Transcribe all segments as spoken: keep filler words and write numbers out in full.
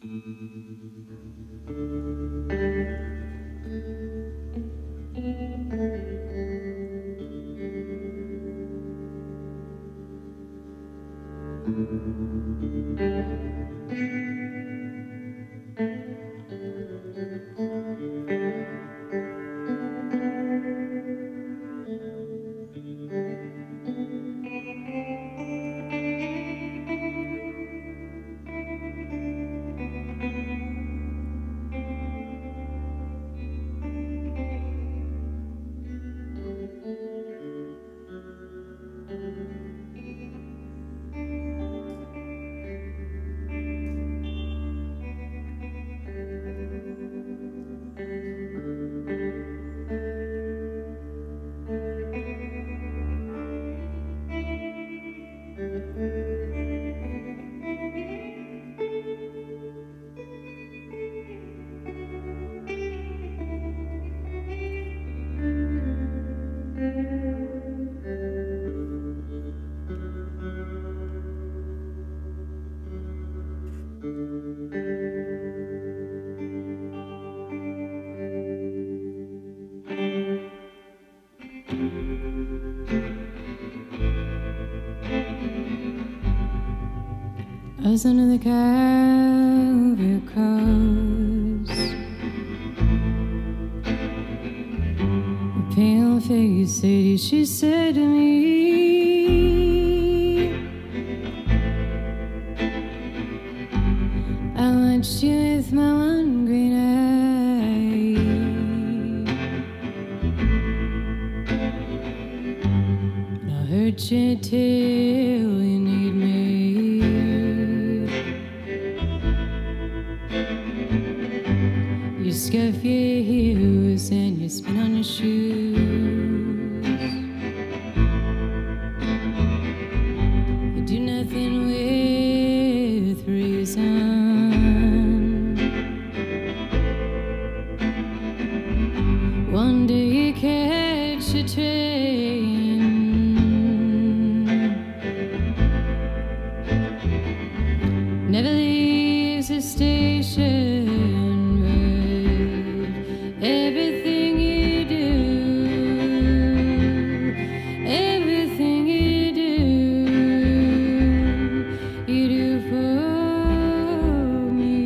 I was under the Calvary cross, a pale-faced lady, she said to me, I watched you with my one green eye, and I heard you tell you need me. You scuff your heels and you spin on your shoes. You do nothing with reason. One day you catch a train, never leaves the station. Everything you do, everything you do, you do for me.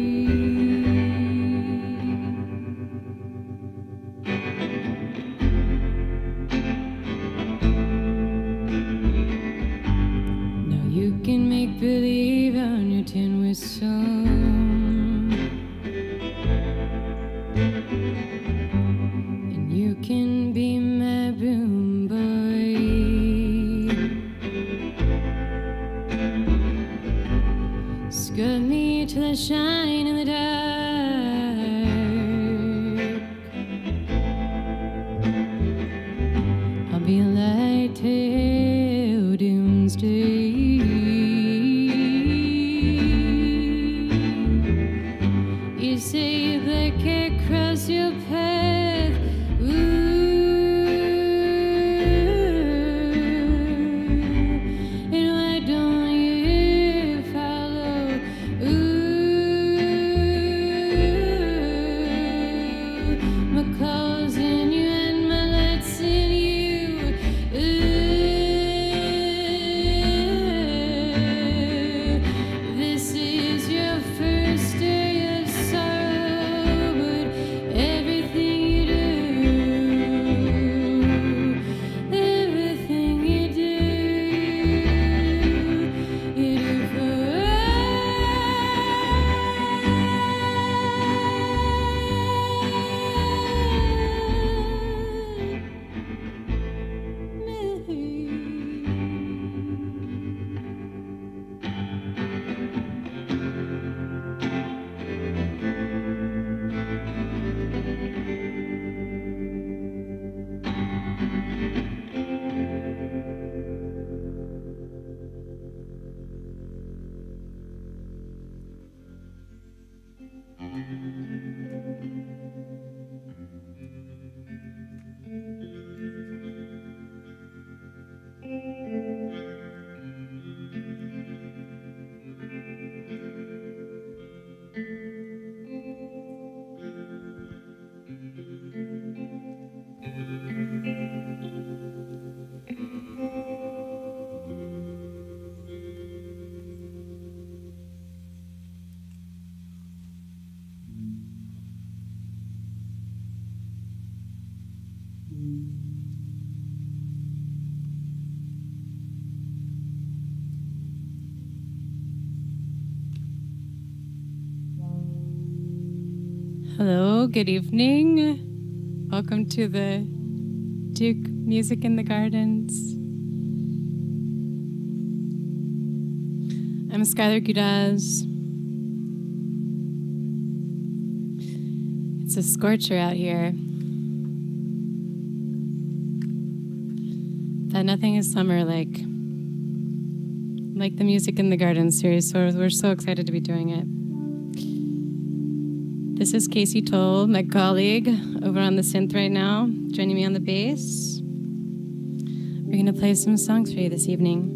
Now you can make believe on your tin whistle. You can be my boom boy. Scrub me till I shine in the dark. I'll be a light till doomsday. You say a black cat cross your path. Ooh, Hello, good evening. Welcome to the Duke Music in the Gardens. I'm Skylar Gudasz. It's a scorcher out here. But nothing is summer like like the Music in the Gardens series, so we're so excited to be doing it. This is Casey Toll, my colleague, over on the synth right now, joining me on the bass. We're going to play some songs for you this evening.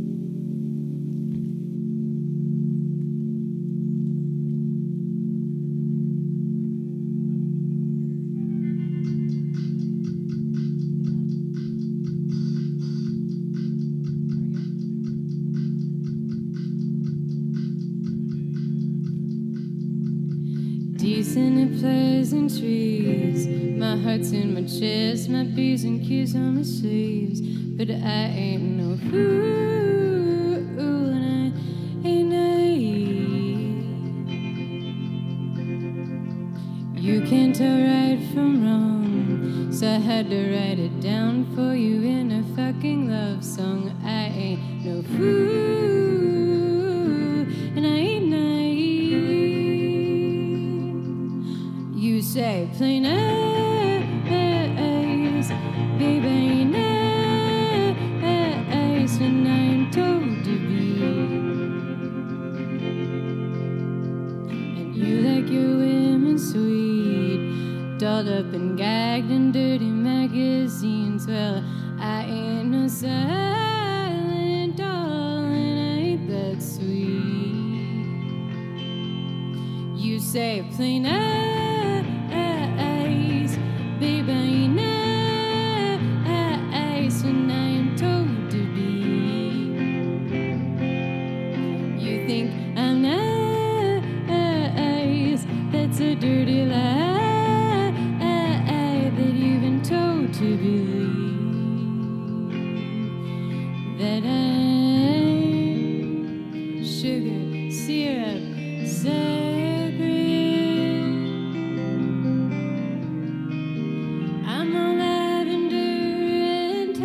Decent and pleasant trees. My heart's in my chest, my P's and Q's on my sleeves. But I ain't no fool, and I ain't naive. You can't tell right from wrong, so I had to write it down for you in a fucking love song. I ain't no fool, and I ain't naive. You say plain eyes, baby, ain't eyes, and I'm told to be. And you like your women sweet, dolled up and gagged in dirty magazines. Well, I ain't no silent doll, and I ain't that sweet. You say plain eyes, baby, ain't nice when I am told to be. You think I'm nice, that's a dirty lie that you've been told to believe. That I'm sugar, syrup, sacred. I'm all lavender and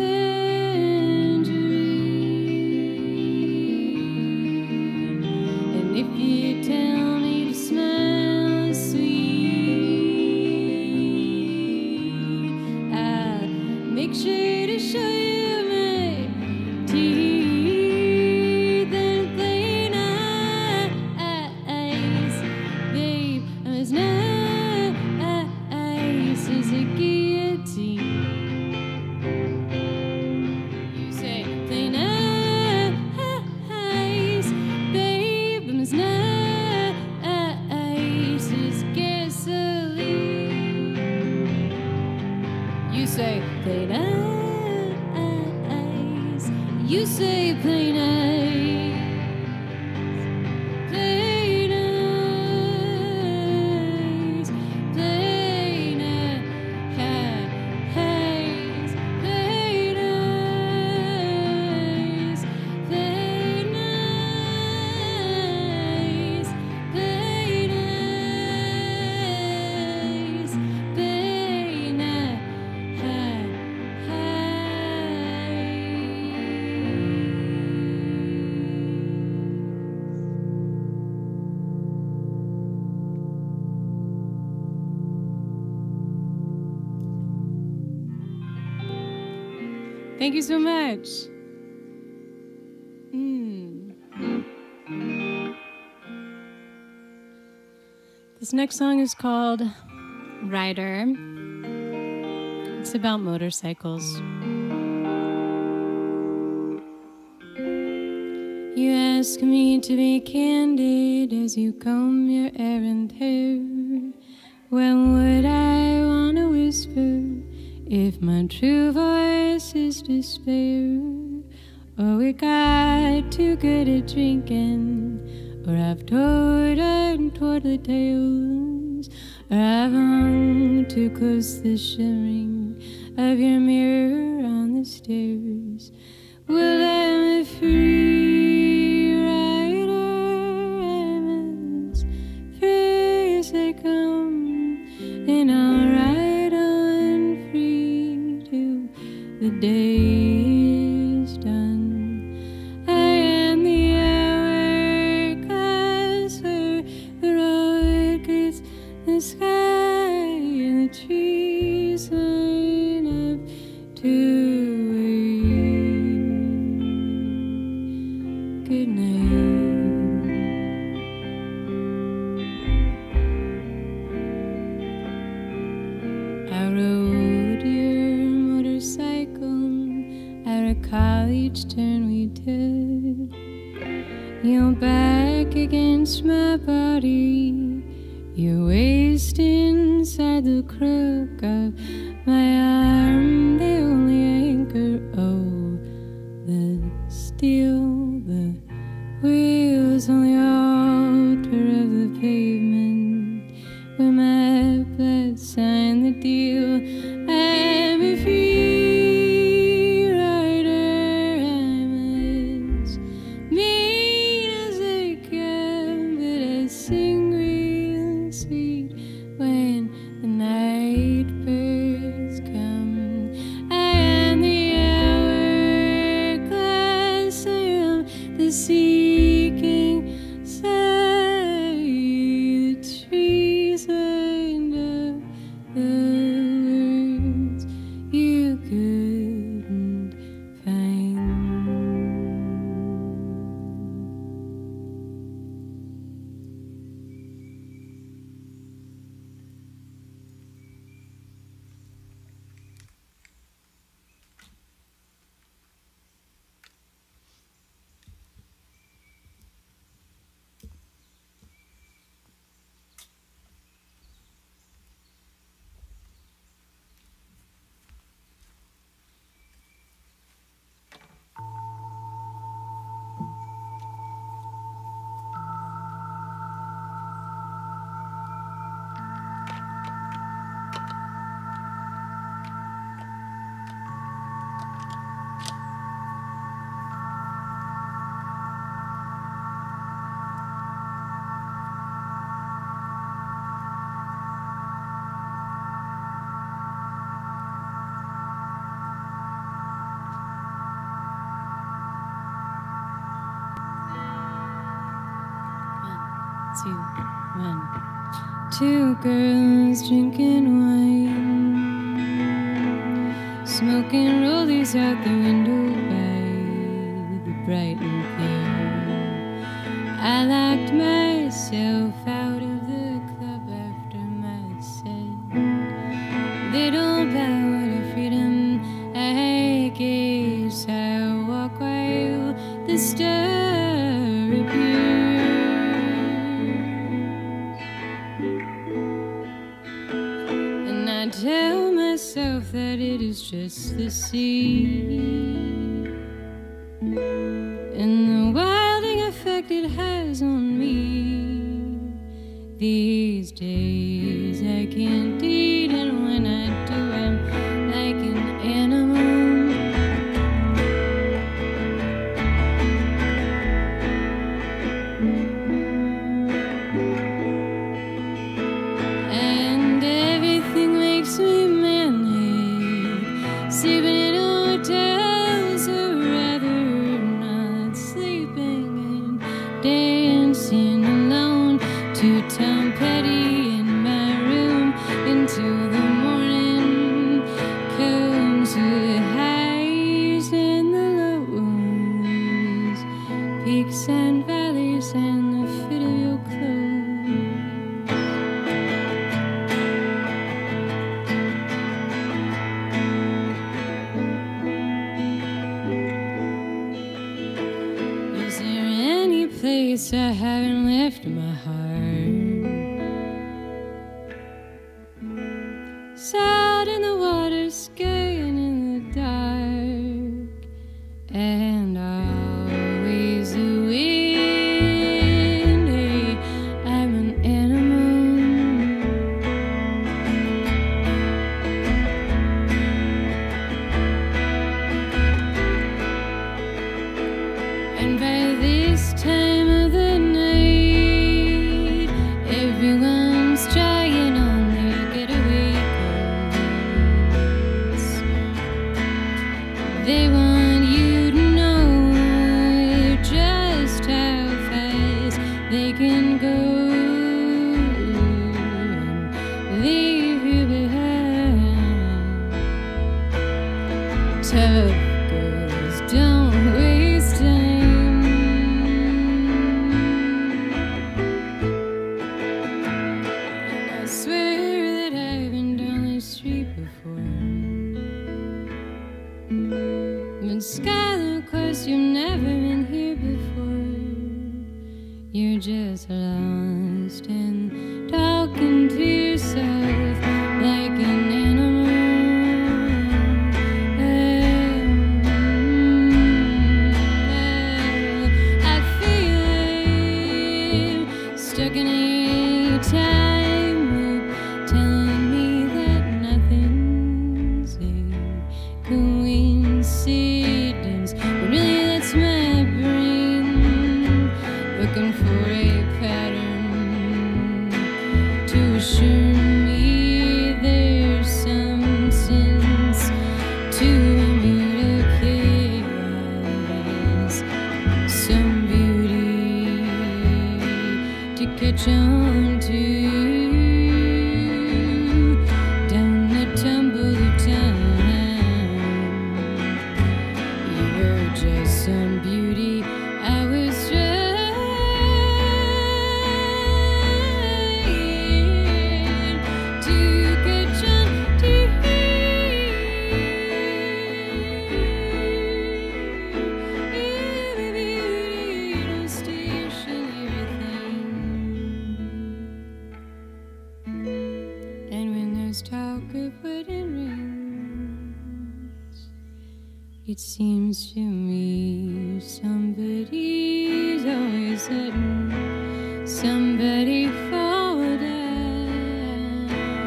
tangerine. And if you tell me to smile sweet, I'll make sure to show you my teeth and plain eyes. Babe, I'm as nice as a guillotine. You say plain eyes, babe, I'm as nice as gasoline. You say plain eyes, you say plain eyes, plain eyes, plain eyes, plain eyes, plain eyes, plain eyes, plain eyes. Thank you so much. Mm. This next song is called Rider. It's about motorcycles. You ask me to be candid as you comb your errant hair. When would I want to whisper if my true voice is despair? Or we got too good at drinking, or I've told untowardly tales, or I've hung too close the shimmering of your mirror on the stairs. Well, I'm a free rider, I'm as free as I come. and I'll ride on free till the day is done. I am the hourglass where the road greets the sky and the trees line up to wait. Good night. I rode your motorcycle at a college turn we did. Your back against my body, your waist inside the crook of my arm, the only anchor. Oh, the steel, the wheels on the altar of the pavement where my blood signed the deal. I'm a free rider, I'm as mean as I can, but I sing real sweet when the night birds come. I am the hourglass, I am the seeking sigh, the trees lined up the words you couldn't find. Two, one. Two girls drinking wine, smoking rollies out the window by the Brighton Pier. I locked myself out of the club after my set. Little power of freedom, I guess I'll walk while the star appears. I tell myself that it is just the sea and the wilding effect it has on me. These days I can't eat, and when I do I'm like an animal. And everything makes me manic, sleeping in hotels or rather not sleeping and dancing alone to Tom Petty in my room into the morning comes the highs and the lows, peaks and valleys and the fit of your clothes. Is there any place I haven't left my heart? Sad in the water, skiing in the dark, and always the wind. Hey, I'm an animal. And by this time of the night, everyone's trying on their getaway time loop telling me that nothing's a coincidence, but really that's my brain looking for a pattern to assure me there's some sense to immutable chaos, some beauty to catch on to down the tumble of time. You were just some beauty I was trying to catch on to. Every beauty don't station everything. And when there's talk of wedding rings, it seems to me somebody's always letting somebody fall down.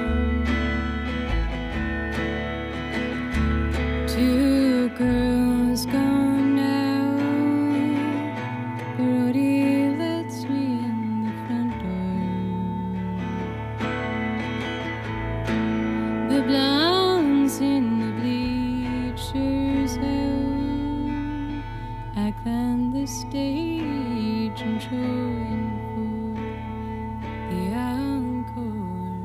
Two girls gone now, the roadie lets me in the front door. The blondes in the bleachers, oh, I climbed the stage and joined for the encore.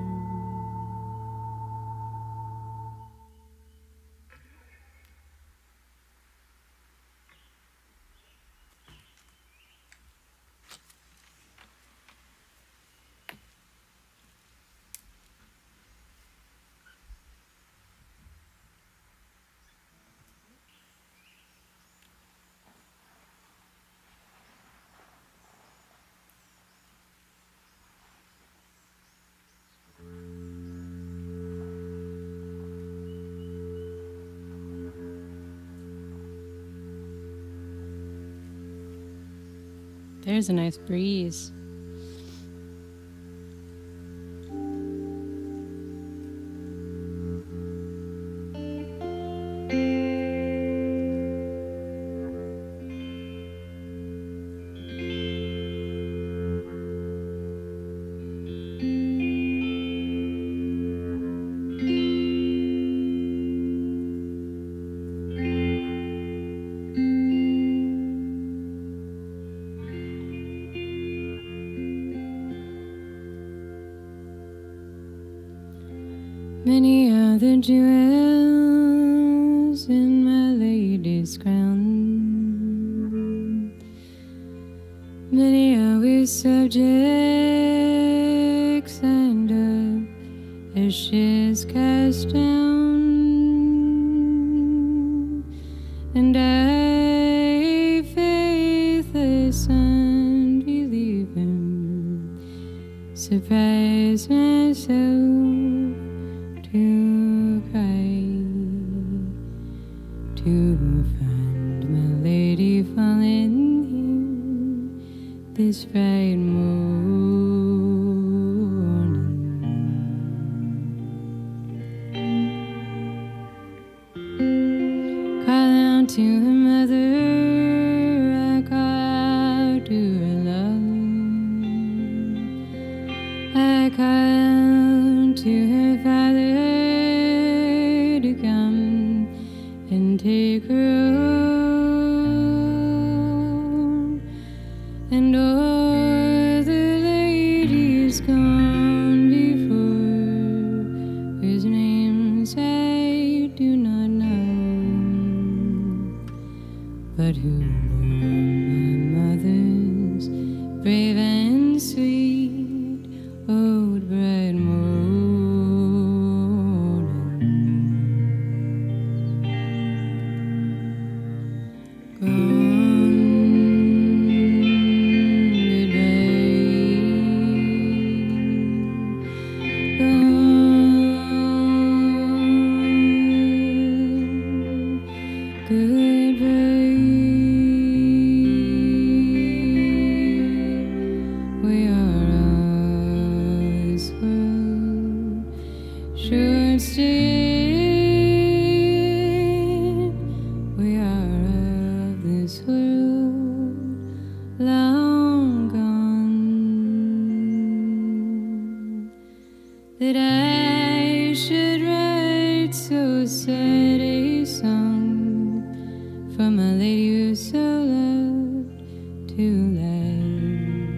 There's a nice breeze. Many other jewels in my lady's crown, many always subjects lined up as she's cast down, and I, faithless, unbelieving, surprise myself to cry, to find my lady falling here this bright morning. Call out to her mother, I call out to her love, I call out to her father to come and take her home, and all the ladies gone before, whose names I do not know, but who bore my mother's brave and sweet old bright morning. Gone, goodbye. used to it. We are of this world, long gone. That I should write so sad a song for my lady who so loved to laugh.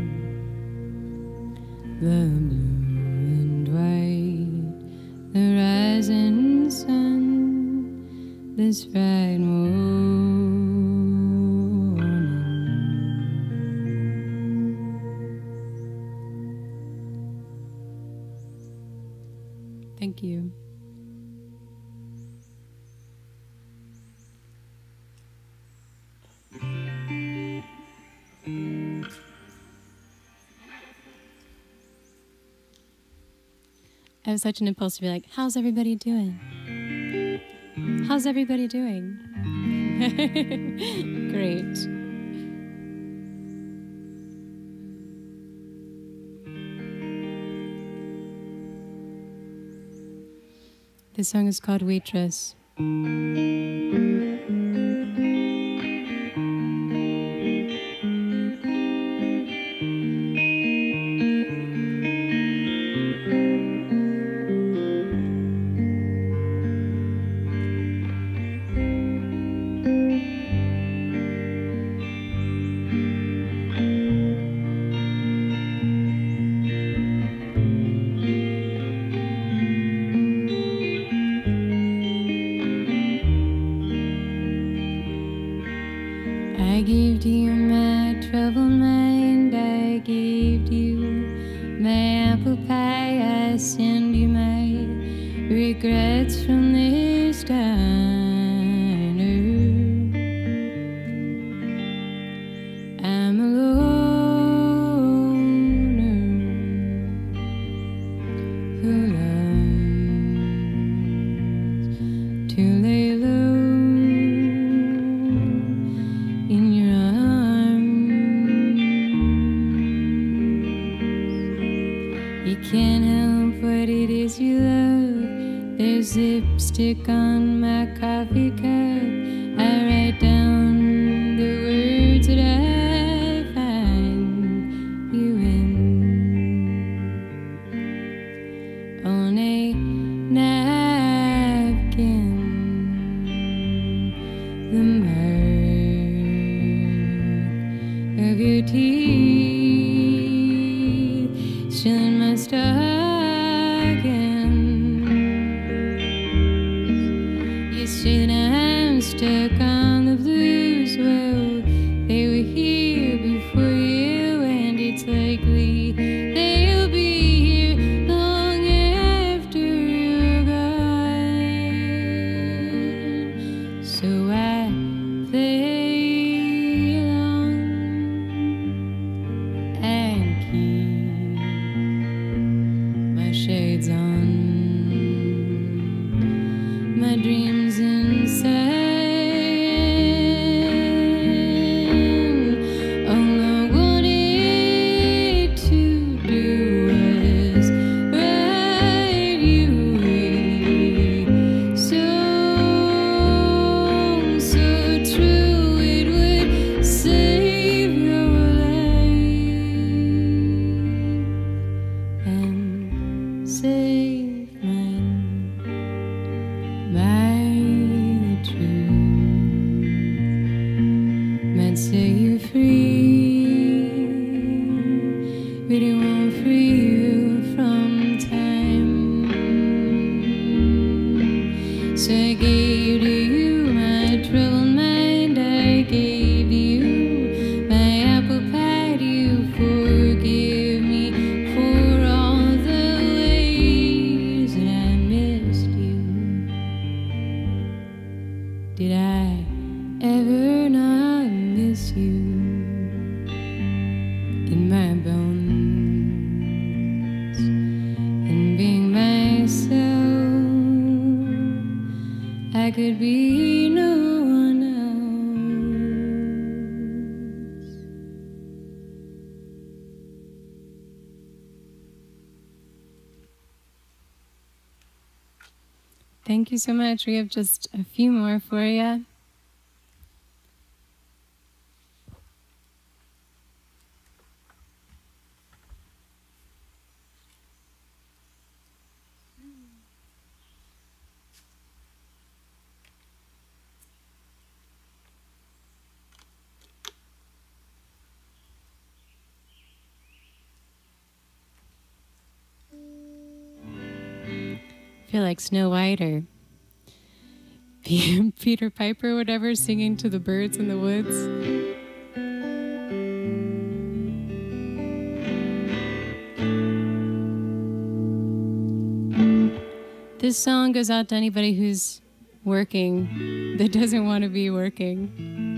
The blue and white, the rising sun, this bright morning. Thank you. I have such an impulse to be like, how's everybody doing? How's everybody doing? Great. This song is called Waitress. I gave to you my troubled mind, I gave to you my apple pie, I send you my regrets from this diner. I'm a loner who loves to lay low in your arms. You can't help what it is you love. There's lipstick on my coffee cup. I write down the words that I find you in on a napkin. The mark of your teeth still in my stocking. You say that I'm stuck on the blues. Well, they were here before you, and it's likely they'll be here long after you're gone. So I play along and keep my shades on, my dreams inside. All I wanted to do was write you a song so true it would save your life and save mine. By the truth might set you free, but it won't free you from time. So I gave to you my troubled mind, I gave to you my apple pie. Do you forgive me for all the ways that I missed you? Did I ever not miss you in my bones? And being myself, I could be no one else. Thank you so much. We have just a few more for you. I feel like Snow White or Peter Piper, whatever, singing to the birds in the woods. This song goes out to anybody who's working that doesn't want to be working.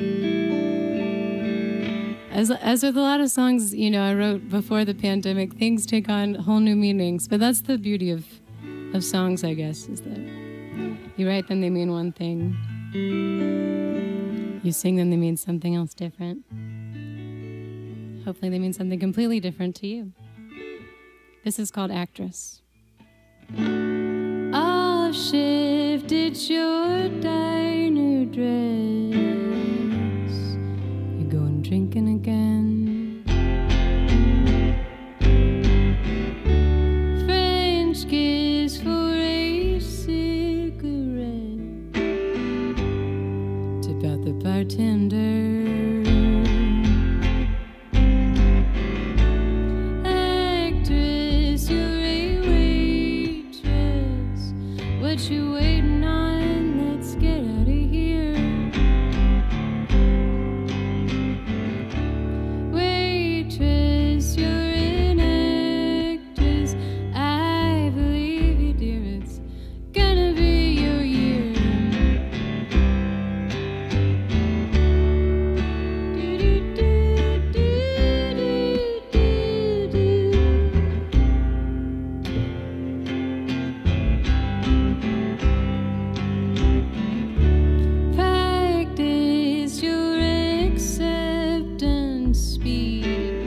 As, as with a lot of songs, you know, I wrote before the pandemic, things take on whole new meanings. But that's the beauty of of songs, I guess, is that you write them, they mean one thing. You sing them, they mean something else different. Hopefully they mean something completely different to you. This is called Actress. I'll shift, it's your diner dress. You're going drinking again. French kiss for a cigarette. Tip out the bartender. Actress, you're a waitress. What you waiting on? Let's get out of here. Waitress, you're an actress. I believe you, dear. It's gonna be your year. Practice your acceptance speech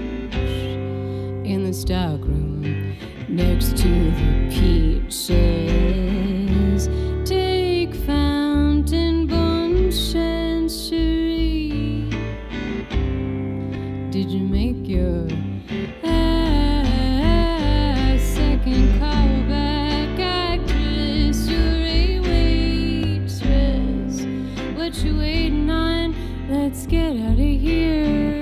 in the stockroom next to the peaches. Take fountain bon chancery. Did you make your ah, second call back? Actress, you're a waitress. What you waiting on? Let's get out of here.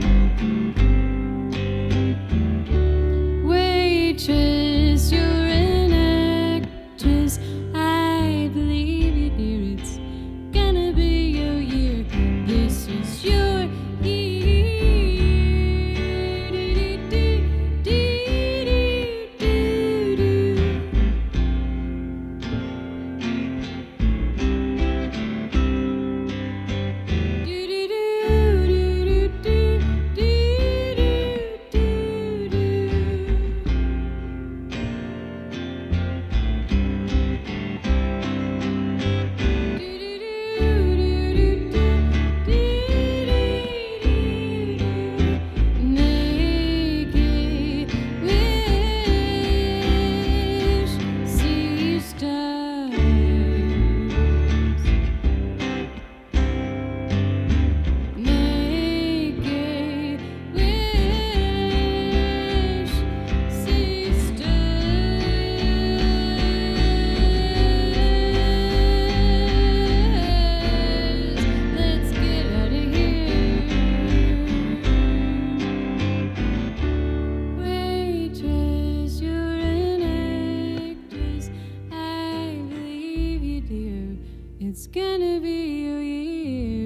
Waitress, you're an actress. I believe you, dear. It's gonna be your year. This is your year. Do-do-do-do-do-do. Naked wish, see stars. Naked wish, see stars. Let's get out of here. Waitress, you're an actress. I believe you, dear. It's gonna be your year.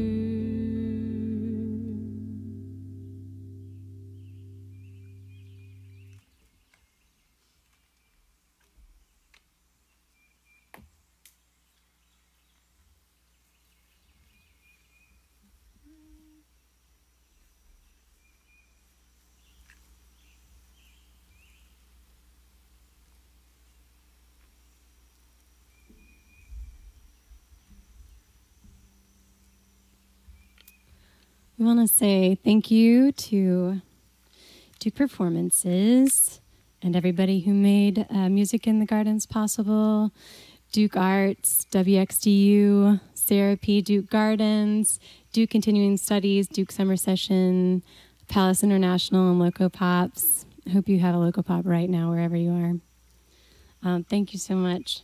We want to say thank you to Duke Performances and everybody who made uh, Music in the Gardens possible, Duke Arts, W X D U, Sarah P. Duke Gardens, Duke Continuing Studies, Duke Summer Session, Palace International, and Loco Pops. I hope you have a Loco Pop right now, wherever you are. Um, thank you so much.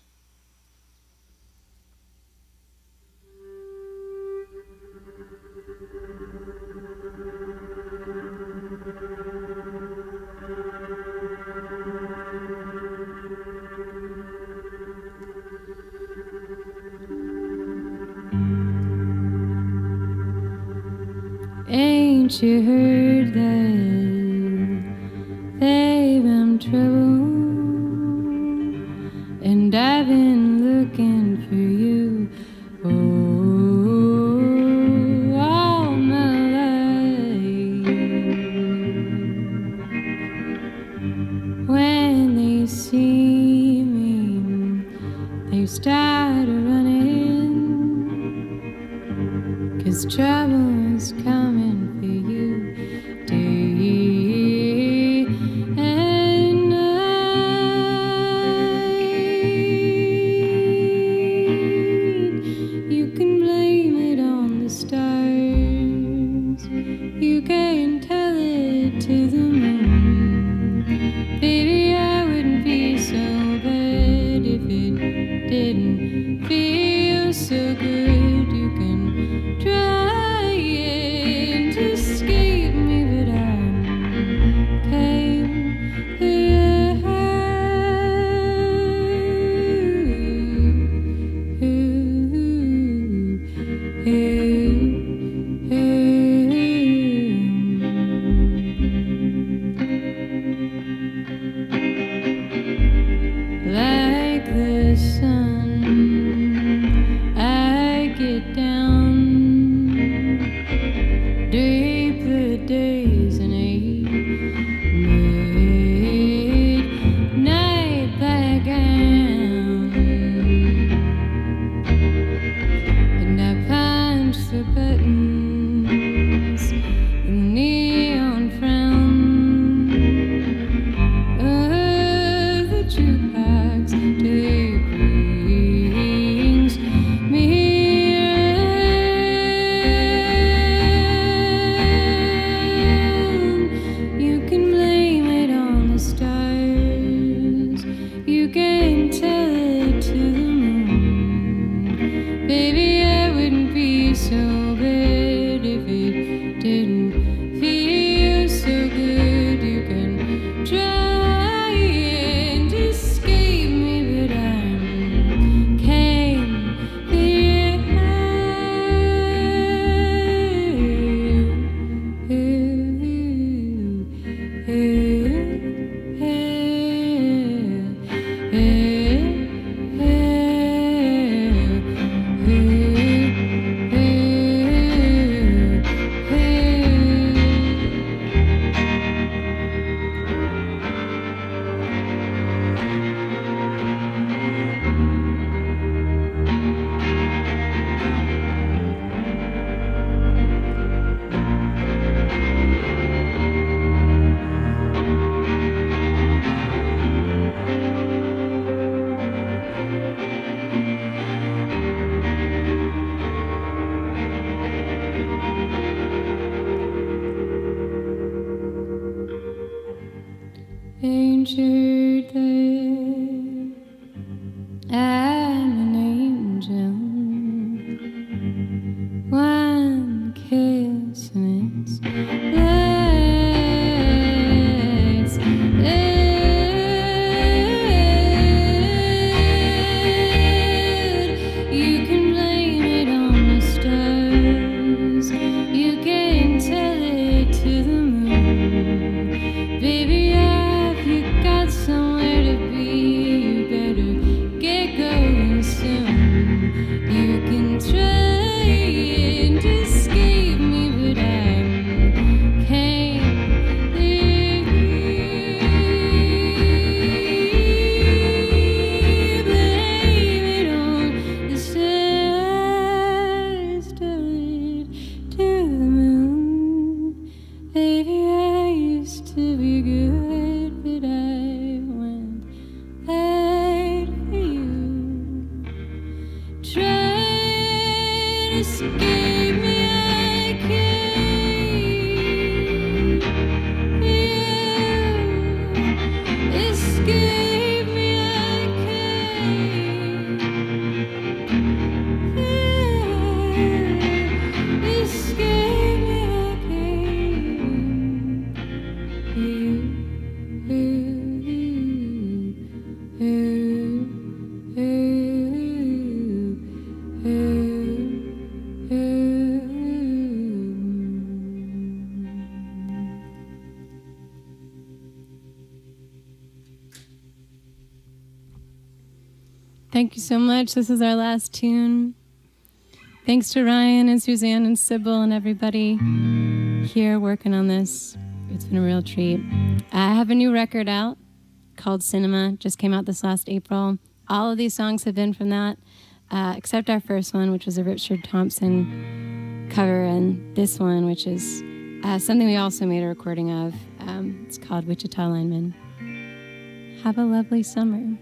Ain't you heard that, babe, I'm trouble, and I've been looking for you, oh, all my life. When they see me, they start running, 'cause trouble's coming for you day and night. You can blame it on the stars, you can tell it to the moon. Baby, I wouldn't be so bad if it didn't feel so good. You can try to escape me, but I came here. Like the sun, I get down, deep the days and eight, midnight background, and I punch the buttons, the neon frown of the jukebox tape brings me around. You can blame it on the stars, you can tell it to the moon. Baby, I wouldn't be so bad if it didn't feel so good. You can try and escape me, but I'm came here. Ain't you heard that I'm an angel? One kiss and it's let's end. You can blame it on the stars, you can tell it to the moon. Baby, if you got somewhere to be, you better get going. Thank you so much. This is our last tune. Thanks to Ryan and Suzanne and Sibyl and everybody here working on this. It's been a real treat. I have a new record out called Cinema. Just came out this last April. All of these songs have been from that, uh, except our first one, which was a Richard Thompson cover, and this one, which is uh, something we also made a recording of. Um, it's called Wichita Lineman. Have a lovely summer.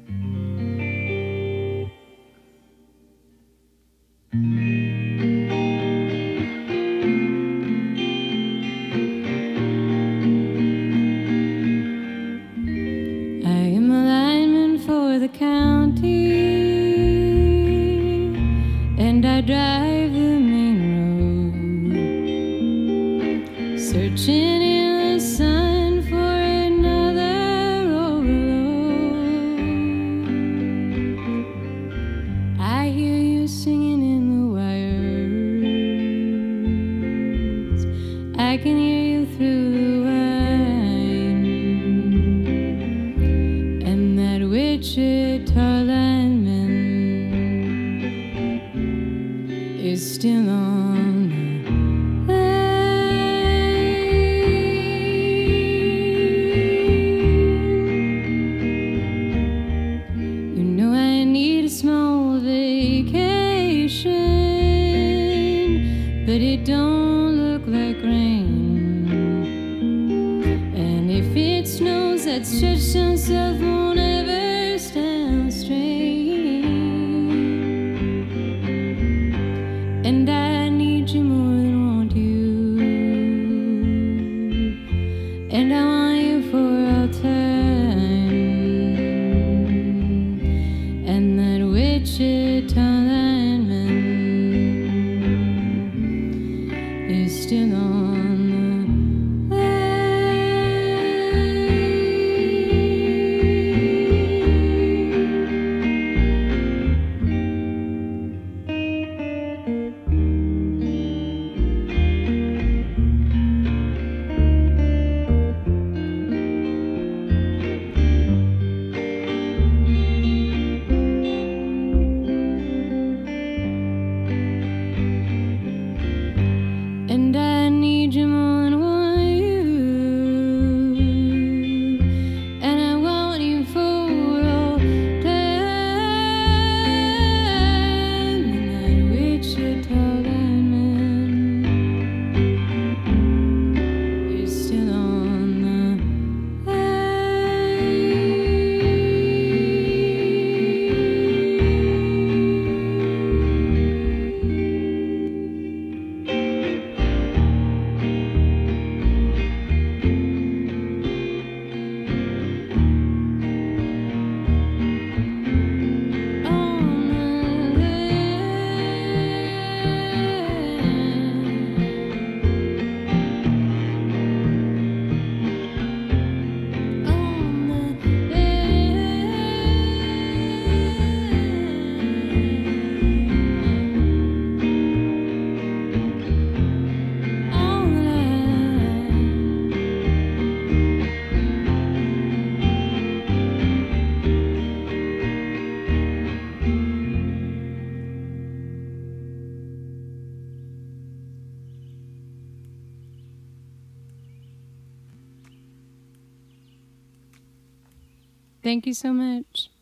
I drive the main road, searching in the sun for another overload. I hear you singing in the wires, I can hear you through the wine, and that Wichita lineman is still on the line. You know I need a small vacation, but it don't look like rain. And if it snows, that stretch down south won't ever stand straight. And I need you more than want you, and I want you for all time. And that Wichita lineman is still on the and I need you more than want you, and I want you for all time. And that Wichita lineman is still on the Thank you so much.